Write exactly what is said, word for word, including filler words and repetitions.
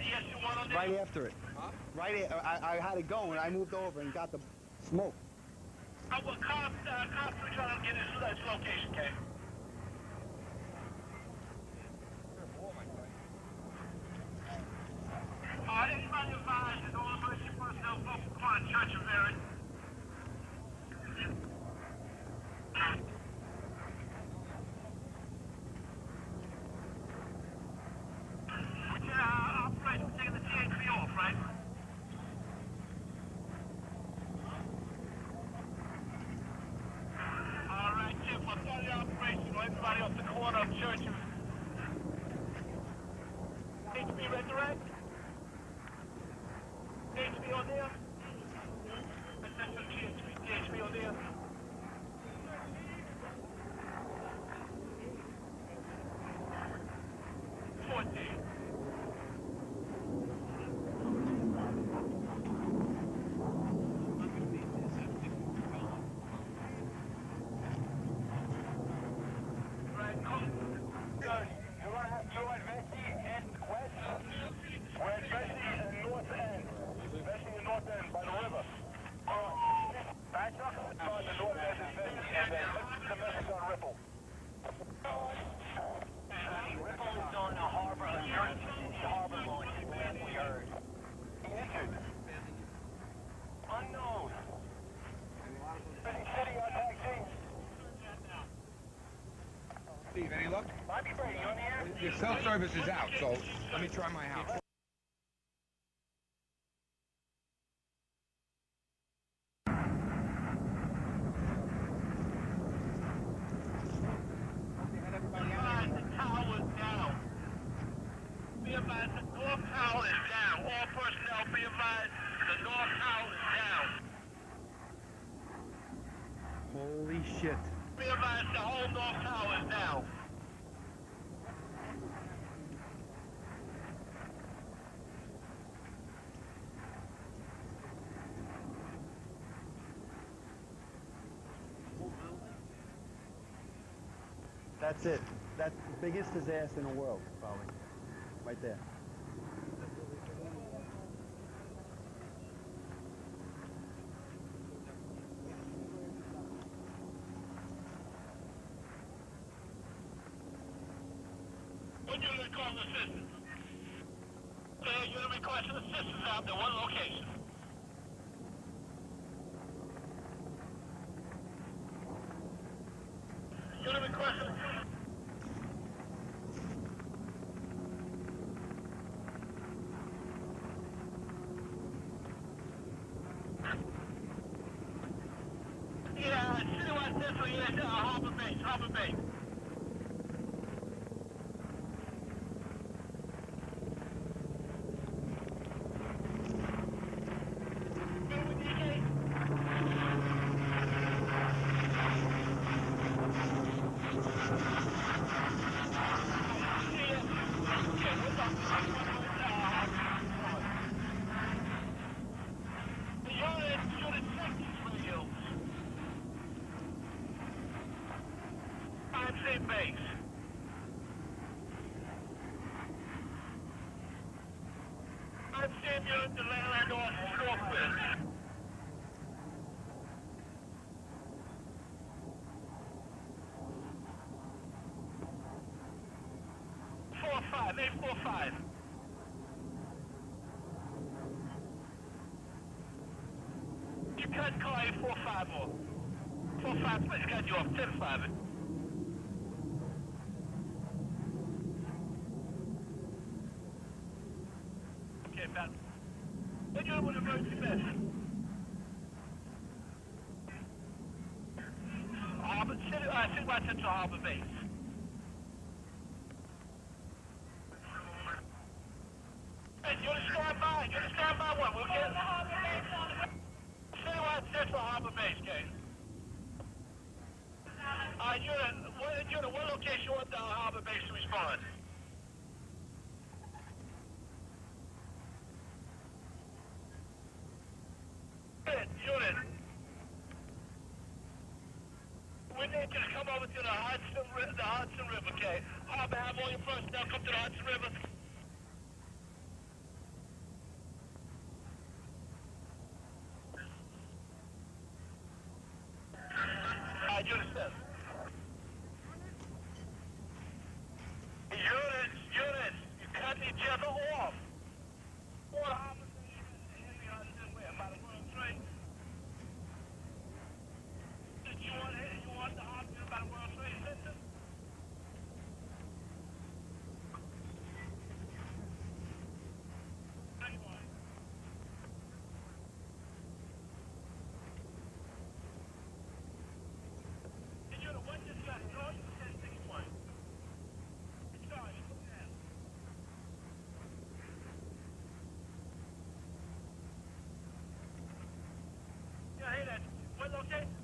yes, you want on there? Right after it. Huh? Right. A I, I had it going. I moved over and got the smoke. Oh, well, cops, uh, cops are trying to get his, his location, okay? Uh, anybody advised that all emergency personnel focus upon Church of Mary? We can, uh, operation, we're taking the T H P off, right? All right, Chip, I'll start the operation. Everybody off the corner of Church of H P resurrect? H P on there? That's the T H P, T H P on there? fourteen. Right, cool. Good. You're gonna have two at Vesey and West. We're at Vesey and North End. Vesey and North End by the river. Alright. Back up on the North End is Vesey and then the message on Ripple. Ripple is on the harbor, a Jersey City harbor launch, last we heard. Injured. Unknown. Jersey City on taxi. Steve, any luck? Might be Brady on the air. Your cell service is out, so let me try my house. Advise the tower is down. Be advised the north tower is down. All personnel be advised the north tower is down. Holy shit. Be advised the whole north tower is down. That's it. That's the biggest disaster in the world, probably. Right there. What unit calls assistance? Uh, unit requesting assistance out there, one location. Unit requesting assistance. Yeah, citywide central, yes, uh, Harbor Base, Harbor Base. Base. I'm seeing you at the land off Northwest. Four five, eight four five. You cut car eight four five off. Four five, please cut you off. Ten five. What you with emergency message? Harbor, City, uh, Citywide Central Harbor Base. Hey, you want to stand by? You want to stand by what? We'll get Citywide Central Harbor Base, okay? Uh, unit, what, unit, what location you want the Harbor Base to respond? Unit. We need you to come over to the Hudson, the Hudson River, okay? Harbor, have all your personnel come to the Hudson River. What location?